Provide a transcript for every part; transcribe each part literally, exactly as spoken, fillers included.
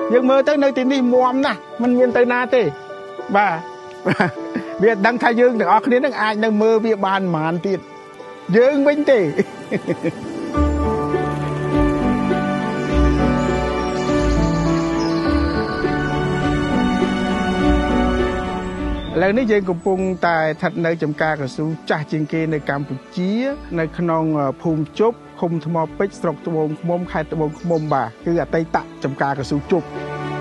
យើងមើលទៅនៅទីនេះមុំណាស់មិនមានទៅណាទេបាទវាដឹងថាយើងទាំងអស់គ្នានឹងអាចនៅមើលវាបានប្រហែលទៀតយើងវិញទេឥឡូវនេះយើងកំពុងតែស្ថិតនៅចំការកស៊ូចាស់ជាងគេនៅកម្ពុជានៅក្នុងភូមិជប់ឃុំថ្មពេជ្រស្រុកត្បូងឃ្មុំខេត្តត្បូងឃ្មុំបាទគឺអតីតចំការកស៊ូជប់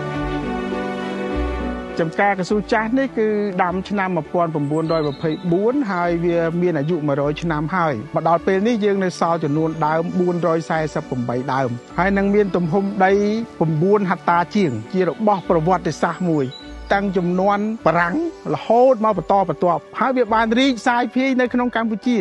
ចំការកស៊ូចាស់នេះគឺដាំឆ្នាំmột nghìn chín trăm hai mươi tưហើយវាមានអាយុmột trămឆ្នាំហើយមកដល់ពេលនេះយើងនៅសល់ចំនួនដើមbốn trăm bốn mươi támដើមហើយនឹងមានទំហំដីnineហិកតាជាងជារបស់ប្រវត្តិសាស្ត្រមួយតាំងចំនួនបារាំងរហូតមកបន្តបន្ទាប់ហើយវាបានរីកសាយភាយនៅក្នុងកម្ពុជា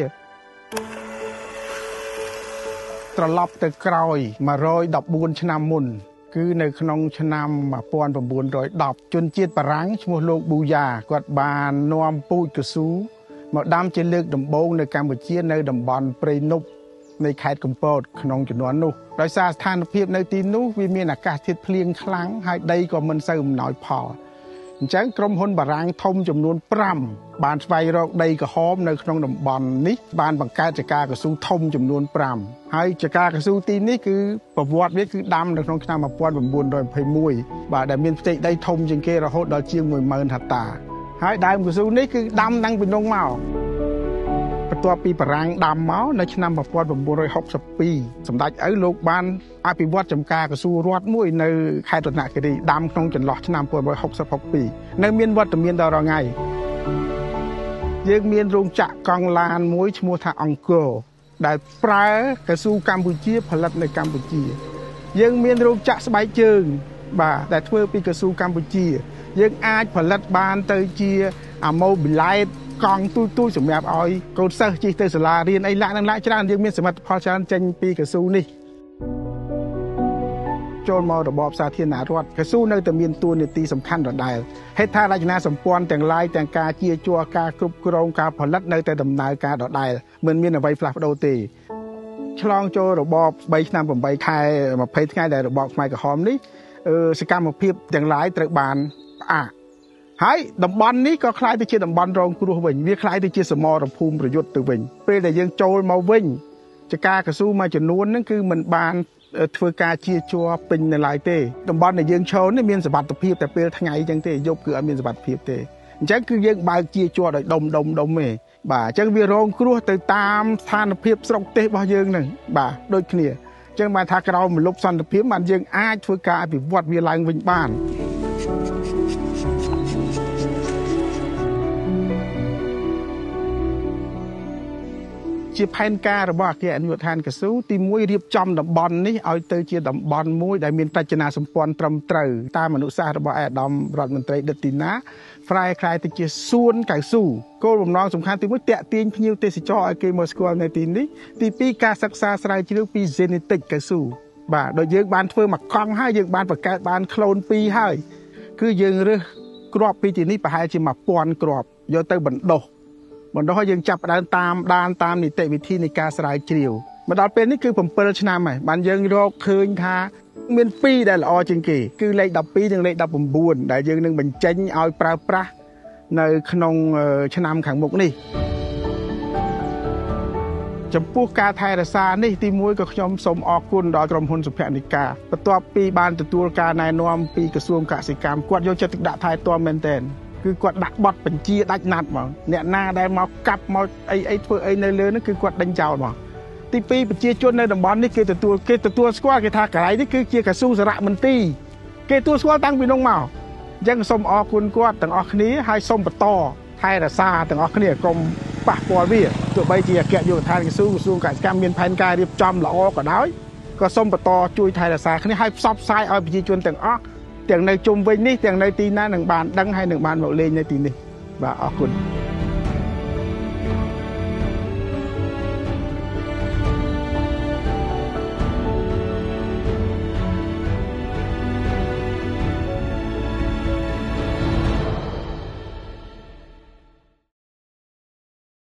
ត្រឡប់ទៅក្រោយone hundred fourteenឆ្នាំមុនគឺនៅក្នុងឆ្នាំone thousand nine hundred tenជនជាតិបារាំងឈ្មោះលោកប៊ូយ៉ាគាត់បាននាំពូជកស៊ូមកដាំជាលើកដំបូងនៅកម្ពុជានៅតំបន់ព្រៃនប់នៃខេត្តកំពតក្នុងជំនាន់នោះដោយសារស្ថានភាពនៅទីនោះវាមានអាកាសធាតុភ្លៀងខ្លាំងហើយដីក៏មិនសូវអំណោយផលអញ្ចឹងក្រុមហ៊ុនបារាំងធំចំនួនfiveបានស្វែងរកដីក្រហមនៅក្នុងតំបន់នេះបានបង្កើតចការកស៊ូធំចំនួនfiveហើយចការកស៊ូទីនេះគឺប្រវត្តិវាគឺដាំនៅក្នុងឆ្នាំone thousand nine hundred twenty-oneបាទដែលមានផ្ទៃដីធំជាងគេរហូតដល់ជាងone thousandហិកតាហើយដើមកស៊ូនេះគឺដាំតាំងពីនោះមកបន្ទាប់ពីបារាំងដាំមកនៅឆ្នាំone thousand nine hundred sixty-twoសម្ដេចឪលោកបានអភិវឌ្ឍចំការកស៊ូរដ្ឋមួយនៅខេត្តរតនគិរីដាំក្នុងចន្លោះឆ្នាំone thousand nine hundred sixty-sixនៅមានវត្តមានដល់រងៃយើងមានរោងចក្រកង់ឡានមួយឈ្មោះថាអង្គរដែលប្រើកស៊ូកម្ពុជាផលិតនៅកម្ពុជាយើងមានរោងចក្រស្បែកជើងបាទដែលធ្វើពីកស៊ូកម្ពុជាយើងអាចផលិតបានទៅជាអាម៉ូប៊ីឡែតកង់ទូទូសម្រាប់ឲ្យកូនសិស្សជិះទៅសាលារៀនអីឡាក់នឹងឡាក់ច្រើនយើងមានសមិទ្ធផលច្រើនចេញពីកស៊ូនេះចូលមករបបសាធារណរដ្ឋកស៊ូនៅតែមានតួនាទីសំខាន់ដដែលហេដ្ឋារចនាសម្ព័ន្ធទាំងឡាយទាំងការជាជួរការគ្រប់គ្រងការផលិតនៅតែដំណើរការដដែលមិនមានអ្វីផ្លាស់ប្ដូរទេឆ្លងចូលរបបthreeឆ្នាំeightខែtwentyថ្ងៃដែលរបបខ្មែរក្រហមនេះសកម្មភាពទាំងឡាយត្រូវបានផ្អាកហើយតំបន់នេះក៏คล้ายទៅជាតំបន់រងគ្រោះវិញវាคล้ายទៅជាសមរភូមិប្រយុទ្ធទៅវិញពេលដែលយើងចូលមកវិញចការកស៊ូមួយចំនួនហ្នឹងគឺមិនបានធ្វើការជាជួរពេញនៅឡើយទេតំបន់ដែលយើងឈរនេះមានសុវត្ថិភាពតែពេលថ្ងៃអញ្ចឹងទេយប់គឺអត់មានសុវត្ថិភាពទេអញ្ចឹងគឺយើងបើកជាជួរដោយដុំដុំដុំទេបាទអញ្ចឹងវារងគ្រោះទៅតាមស្ថានភាពស្រុកទេសរបស់យើងហ្នឹងបាទដូចគ្នាអញ្ចឹងបានថាក្រោមមលុបសន្តិភាពបានយើងអាចធ្វើការអភិវឌ្ឍវាឡើងវិញបានជាផែនការរបស់អគ្គនាយកដ្ឋានកស៊ូទីoneរៀបចំតំបន់នេះឲ្យទៅជាតំបន់មួយដែលមានរចនាសម្ព័ន្ធត្រឹមត្រូវតាមអនុសាសន៍របស់អាដាមរដ្ឋមន្ត្រីដិតទីណាប្រែក្លាយទៅជាសួនកៅស៊ូគោលបំណងសំខាន់ទីoneតាក់ទាញភ្ញៀវទេសចរឲ្យគេមកស្គាល់នៅទីនេះទីtwoការសិក្សាស្រាវជ្រាវពី genetic កៅស៊ូបាទដូចយើងបានធ្វើមកកង់ហើយយើងបានបង្កើតបានក្លូនtwoហើយគឺយើងរើសគ្រាប់ពីទីនេះប្រហែលជាone thousandគ្រាប់យកទៅបណ្ដុះបណ្ដុះឲ្យយើងចាប់ផ្ដើមតាមដានតាមនីតិវិធីនៃការស្រាវជ្រាវមកដល់ពេលនេះគឺsevenឆ្នាំហើយបានយើងរកឃើញថាមានtwoដែលល្អជាងគេគឺលេខtwelveនិងលេខnineteenដែលយើងនឹងបញ្ចេញឲ្យប្រើប្រាស់នៅក្នុងឆ្នាំខាងមុខនេះចំពោះការថែរក្សានេះទីoneក៏ខ្ញុំសូមអរគុណដល់ក្រុមហ៊ុនសុភនិកាបន្ទាប់ពីបានទទួលការណែនាំពីក្រសួងកសិកម្មគាត់យកចិត្តទុកដាក់ថែទាំមែនទែនគឺគាត់ដាក់បទបញ្ជាដាច់ណាត់មកអ្នកណាដែលមកកាប់មកអីអីធ្វើអីនៅលើនោះគឺគាត់ដេញចោលមកទីtwoប្រជាជននៅតំបន់នេះគេទទួលគេទទួលស្គាល់គេថាកន្លែងនេះគឺជាកស៊ូសារមន្ទីរគេទទួលស្គាល់តាំងពីនោះមកអញ្ចឹងសូមអរគុណគាត់ទាំងអស់គ្នាហើយសូមបន្តថែរក្សាទាំងអស់គ្នាកុំប៉ះពាល់វាទោះបីជាអគ្គនាយកដ្ឋានកស៊ូក្រសួងកសិកម្មមានផែនការរៀបចំល្អក៏ដោយក៏សូមបន្តជួយថែរក្សាគ្នាហើយផ្សព្វផ្សាយឲ្យប្រជាជនទាំងអស់ទាំងនៅជុំវិញនេះទាំងនៅទីណានឹងបានដឹងហើយនឹងបានមកលេងនៅទីនេះបាទអរគុណ